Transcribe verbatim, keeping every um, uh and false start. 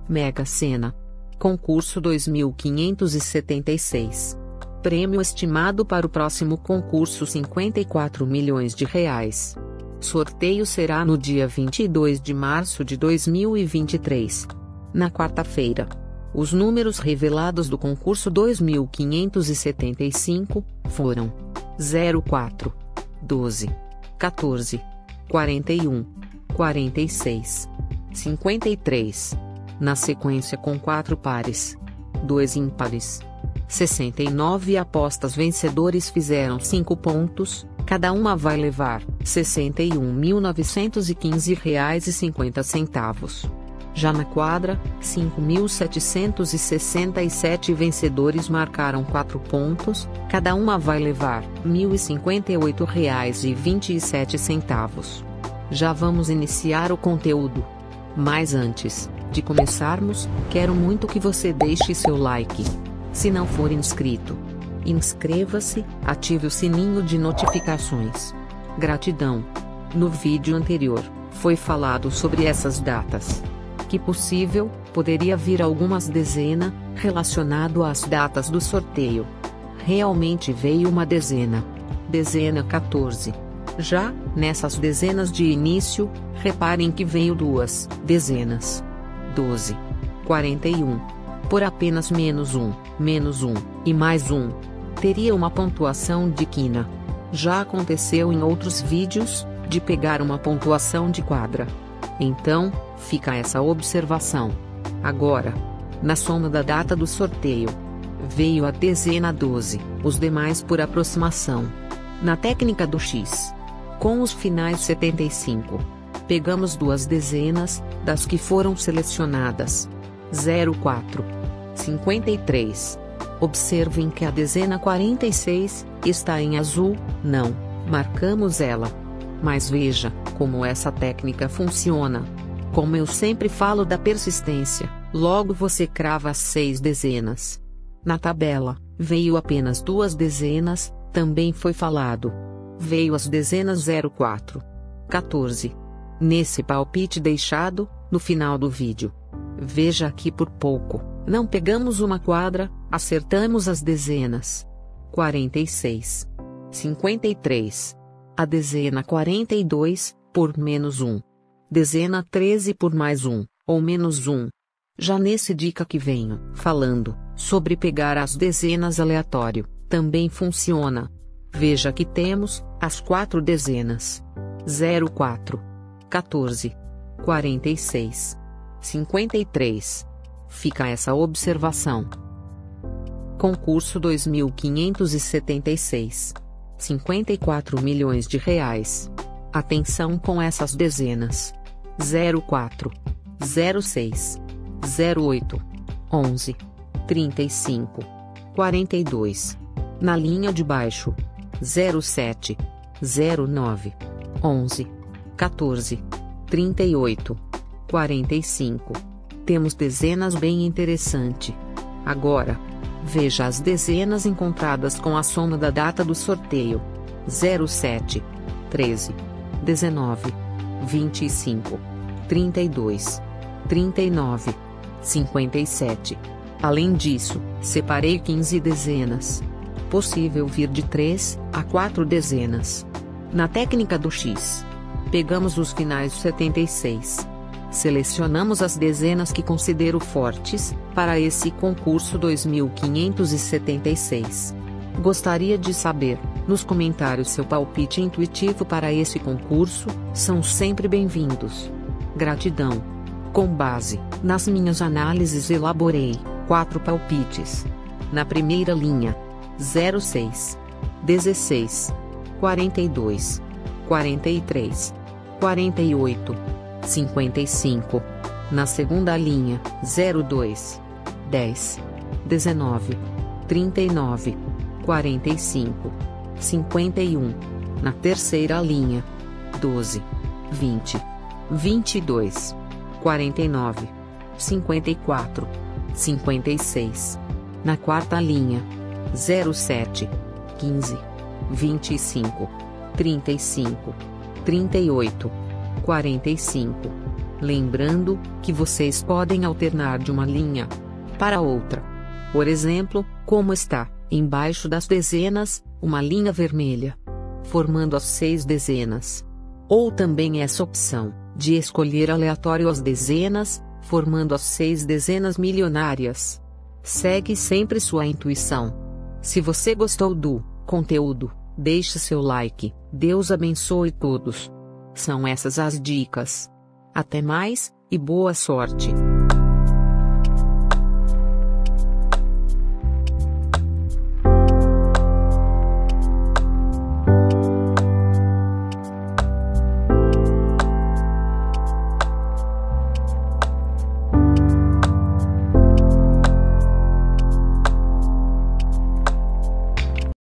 Mega Sena. Concurso dois mil quinhentos e setenta e seis. Prêmio estimado para o próximo concurso cinquenta e quatro milhões de reais. Sorteio será no dia vinte e dois de março de dois mil e vinte e três. Na quarta-feira. Os números revelados do concurso dois mil quinhentos e setenta e cinco foram zero quatro, doze, quatorze, quarenta e um, quarenta e seis, cinquenta e três. Na sequência com quatro pares, dois ímpares. sessenta e nove apostas vencedores fizeram cinco pontos, cada uma vai levar sessenta e um mil novecentos e quinze reais e cinquenta centavos. Já na quadra, cinco mil setecentos e sessenta e sete vencedores marcaram quatro pontos, cada uma vai levar mil e cinquenta e oito reais e vinte e sete centavos. Já vamos iniciar o conteúdo. Mas antes de começarmos, quero muito que você deixe seu like. Se não for inscrito, inscreva-se, ative o sininho de notificações. Gratidão. No vídeo anterior, foi falado sobre essas datas. Que possível, poderia vir algumas dezenas, relacionado às datas do sorteio. Realmente veio uma dezena. Dezena quatorze. Já, nessas dezenas de início, reparem que veio duas dezenas. doze. quarenta e um. Por apenas menos um, menos um, e mais um. Teria uma pontuação de quina. Já aconteceu em outros vídeos, de pegar uma pontuação de quadra. Então, fica essa observação. Agora, na soma da data do sorteio, veio a dezena doze, os demais por aproximação. Na técnica do X, com os finais setenta e cinco, pegamos duas dezenas, das que foram selecionadas. zero quatro. cinquenta e três. Observem que a dezena quarenta e seis, está em azul, não marcamos ela. Mas veja, como essa técnica funciona. Como eu sempre falo da persistência, logo você crava as seis dezenas. Na tabela, veio apenas duas dezenas, também foi falado. Veio as dezenas zero quatro, quatorze. Nesse palpite deixado, no final do vídeo. Veja aqui por pouco, não pegamos uma quadra, acertamos as dezenas. quarenta e seis. cinquenta e três. A dezena quarenta e dois, por menos um. Dezena treze por mais um, ou menos um. Já nesse dica que venho falando, sobre pegar as dezenas aleatório, também funciona. Veja que temos, as quatro dezenas. zero quatro. quatorze. quarenta e seis. cinquenta e três. Fica essa observação. Concurso dois mil quinhentos e setenta e seis. cinquenta e quatro milhões de reais. Atenção com essas dezenas. zero quatro. zero seis. zero oito. onze. trinta e cinco. quarenta e dois. Na linha de baixo. zero sete. zero nove. onze. quatorze. trinta e oito. quarenta e cinco. Temos dezenas bem interessante. Agora, veja as dezenas encontradas com a soma da data do sorteio. zero sete. treze. dezenove. vinte e cinco. trinta e dois. trinta e nove. cinquenta e sete. Além disso, separei quinze dezenas. Possível vir de três a quatro dezenas. Na técnica do X, pegamos os finais setenta e seis. Selecionamos as dezenas que considero fortes, para esse concurso dois mil quinhentos e setenta e seis. Gostaria de saber, nos comentários seu palpite intuitivo para esse concurso, são sempre bem-vindos. Gratidão. Com base nas minhas análises elaborei quatro palpites. Na primeira linha, zero seis. dezesseis. quarenta e dois. quarenta e três. quarenta e oito. cinquenta e cinco. Na segunda linha, zero dois. dez. dezenove. trinta e nove. quarenta e cinco. cinquenta e um. Na terceira linha, doze. vinte. vinte e dois. quarenta e nove. cinquenta e quatro. cinquenta e seis. Na quarta linha, zero sete. quinze. vinte e cinco. trinta e cinco. trinta e oito. quarenta e cinco. Lembrando que vocês podem alternar de uma linha para outra. Por exemplo, como está, embaixo das dezenas, uma linha vermelha, formando as seis dezenas. Ou também essa opção, de escolher aleatório as dezenas, formando as seis dezenas milionárias. Segue sempre sua intuição. Se você gostou do conteúdo, deixe seu like. Deus abençoe todos. São essas as dicas. Até mais, e boa sorte!